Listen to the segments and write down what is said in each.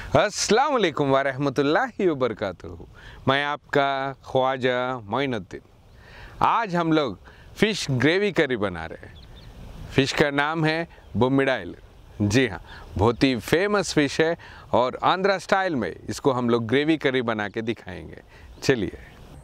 अस्सलाम वालेकुम वरहमतुल्लाहि वबरकातुहू। मैं आपका ख्वाजा मोइनुद्दीन। आज हम लोग फ़िश ग्रेवी करी बना रहे हैं। फ़िश का नाम है बोम्मिडाइल। जी हाँ, बहुत ही फेमस फ़िश है और आंध्रा स्टाइल में इसको हम लोग ग्रेवी करी बना के दिखाएंगे। चलिए।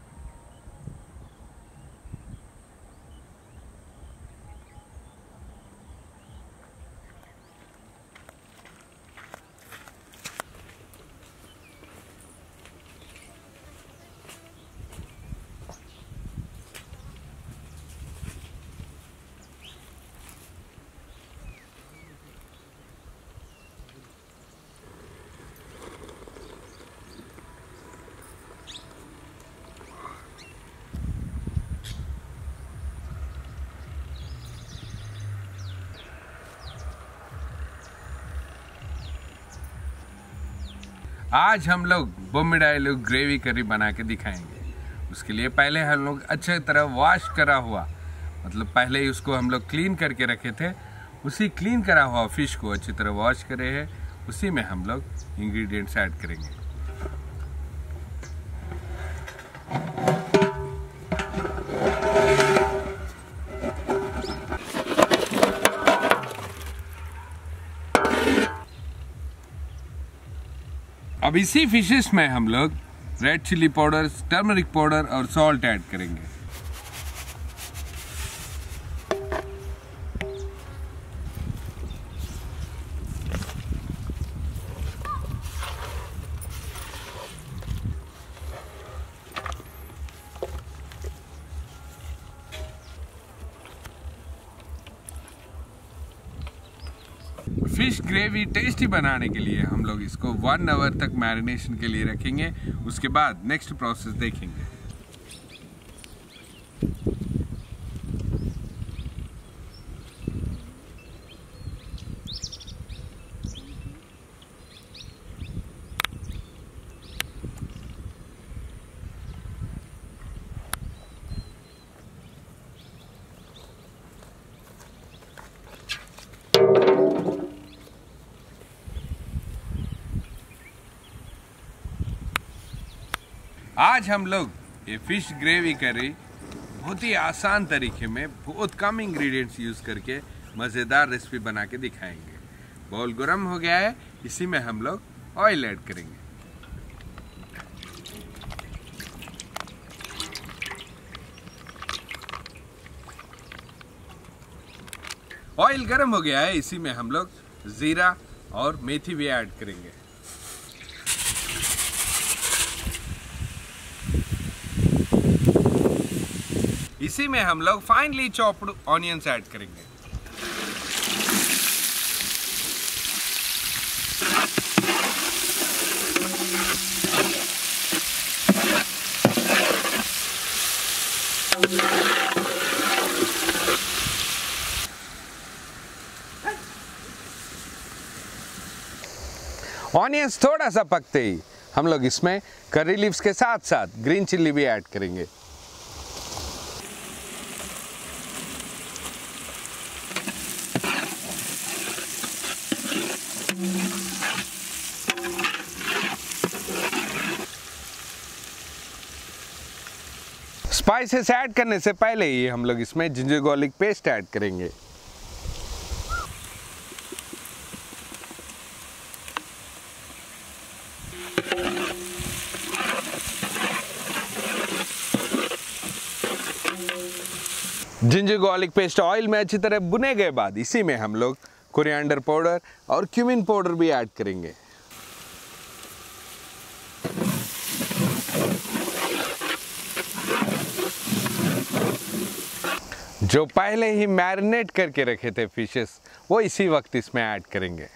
आज हम लोग बोम्मिडाइल ग्रेवी करी बना के दिखाएंगे। उसके लिए पहले हम लोग अच्छे तरह वॉश करा हुआ, मतलब पहले ही उसको हम लोग क्लीन करके रखे थे, उसी क्लीन करा हुआ फिश को अच्छी तरह वॉश करे हैं। उसी में हम लोग इंग्रेडिएंट्स ऐड करेंगे। अब इसी फिशेस में हम लोग red chilli powder, turmeric powder और सॉल्ट ऐड करेंगे। फिश ग्रेवी टेस्टी बनाने के लिए हम लोग इसको 1 आवर तक मैरिनेशन के लिए रखेंगे। उसके बाद नेक्स्ट प्रोसेस देखेंगे। आज हम लोग ये फिश ग्रेवी करी बहुत ही आसान तरीके में, बहुत कम इंग्रेडिएंट्स यूज करके मज़ेदार रेसिपी बना के दिखाएंगे। बाउल गर्म हो गया है, इसी में हम लोग ऑयल ऐड करेंगे। ऑयल गर्म हो गया है, इसी में हम लोग जीरा और मेथी भी ऐड करेंगे। इसी में हम लोग फाइनली चॉप्ड ऑनियंस ऐड करेंगे। ऑनियंस थोड़ा सा पकते ही हम लोग इसमें करी लीव्स के साथ साथ ग्रीन चिल्ली भी ऐड करेंगे। स्पाइसेस ऐड करने से पहले ही हम लोग इसमें जिंजर गार्लिक पेस्ट ऐड करेंगे। जिंजर गार्लिक पेस्ट ऑयल में अच्छी तरह भुने गए बाद इसी में हम लोग कोरिएंडर पाउडर और क्यूमिन पाउडर भी ऐड करेंगे। जो पहले ही मैरिनेट करके रखे थे फिशेस, वो इसी वक्त इसमें ऐड करेंगे।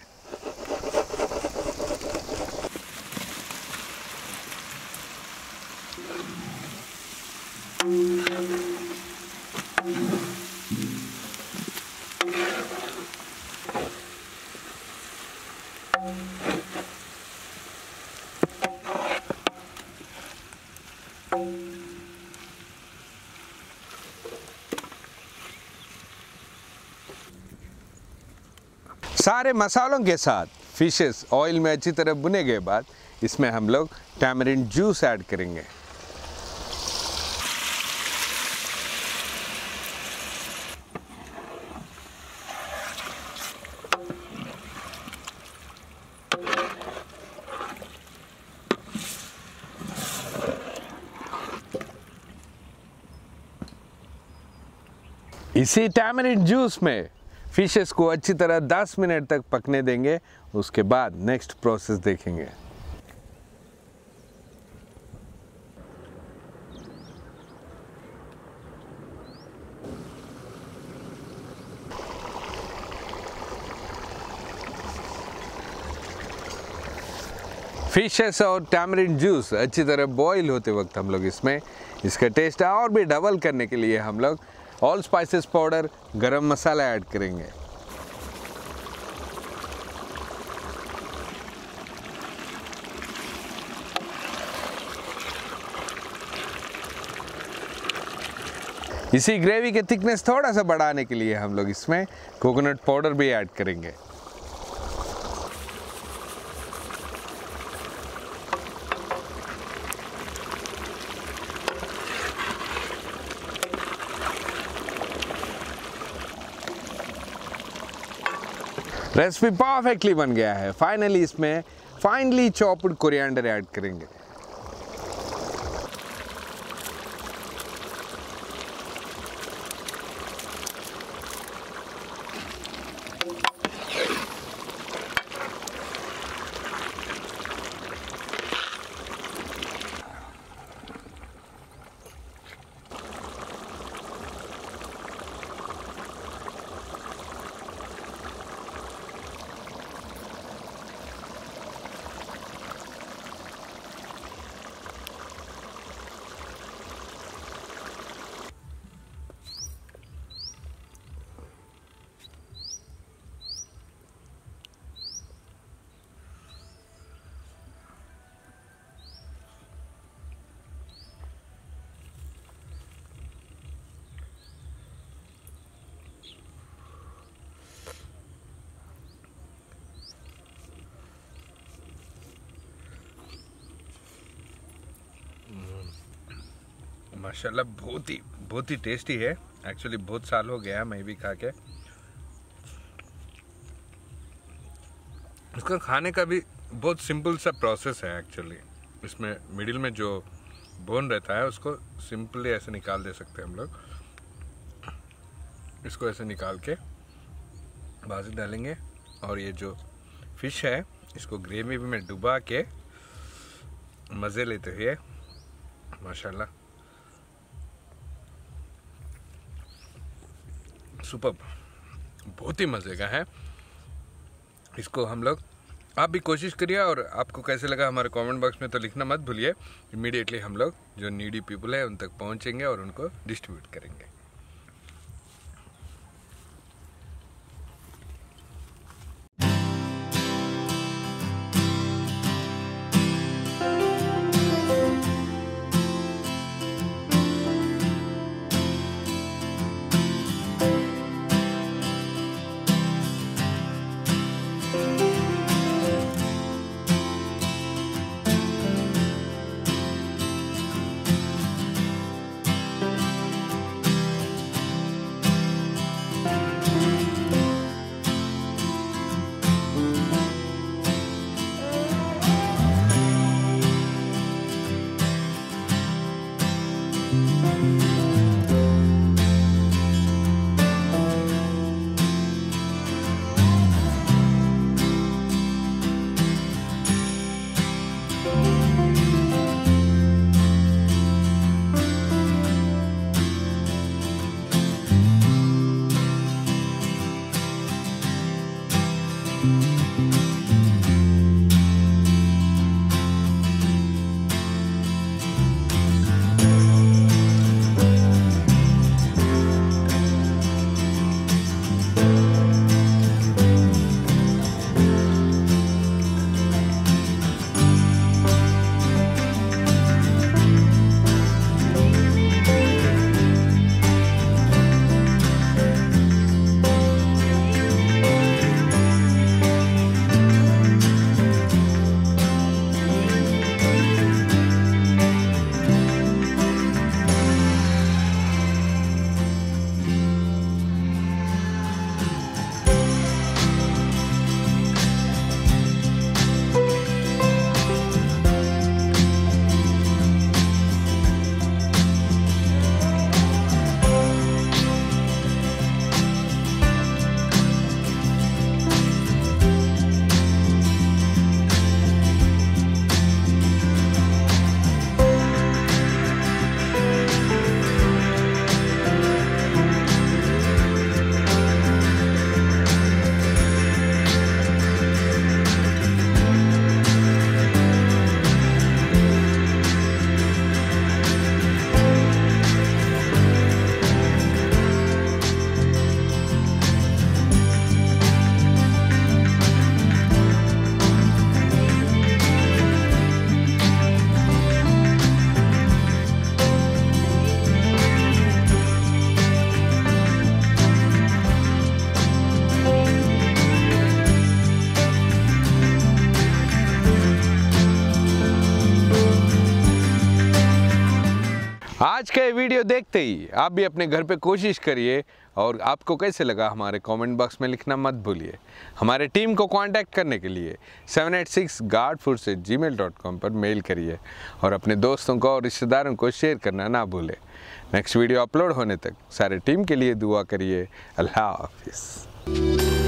सारे मसालों के साथ फिशेस ऑयल में अच्छी तरह भुने के बाद इसमें हम लोग टैमरिंड जूस ऐड करेंगे। इसी टैमरिंड जूस में फिशेस को अच्छी तरह 10 मिनट तक पकने देंगे। उसके बाद नेक्स्ट प्रोसेस देखेंगे। फिशेस और टैमरिंड जूस अच्छी तरह बॉईल होते वक्त हम लोग इसमें इसका टेस्ट और भी डबल करने के लिए हम लोग ऑल स्पाइसेस पाउडर, गरम मसाला ऐड करेंगे। इसी ग्रेवी के थिकनेस थोड़ा सा बढ़ाने के लिए हम लोग इसमें कोकोनट पाउडर भी ऐड करेंगे। रेसिपी परफेक्टली बन गया है। फाइनली इसमें फाइनली चॉप्ड कोरिएंडर ऐड करेंगे। माशाल्लाह बहुत ही टेस्टी है। एक्चुअली बहुत साल हो गया मैं भी खा के। इसका खाने का भी बहुत सिंपल सा प्रोसेस है। एक्चुअली इसमें मिडिल में जो बोन रहता है उसको सिंपली ऐसे निकाल दे सकते हैं हम लोग। इसको ऐसे निकाल के बाजू डालेंगे और ये जो फिश है इसको ग्रेवी में डुबा के मज़े लेते हुए माशाल्लाह सुपर्ब, बहुत ही मज़े का है। इसको हम लोग आप भी कोशिश करिए और आपको कैसे लगा हमारे कमेंट बॉक्स में तो लिखना मत भूलिए। इमीडिएटली हम लोग जो नीडी पीपल है उन तक पहुंचेंगे और उनको डिस्ट्रीब्यूट करेंगे। आज का ये वीडियो देखते ही आप भी अपने घर पे कोशिश करिए और आपको कैसे लगा हमारे कमेंट बॉक्स में लिखना मत भूलिए। हमारे टीम को कांटेक्ट करने के लिए 786guardfoods@gmail.com पर मेल करिए और अपने दोस्तों को और रिश्तेदारों को शेयर करना ना भूलें। नेक्स्ट वीडियो अपलोड होने तक सारे टीम के लिए दुआ करिए। अल्लाह हाफिज़।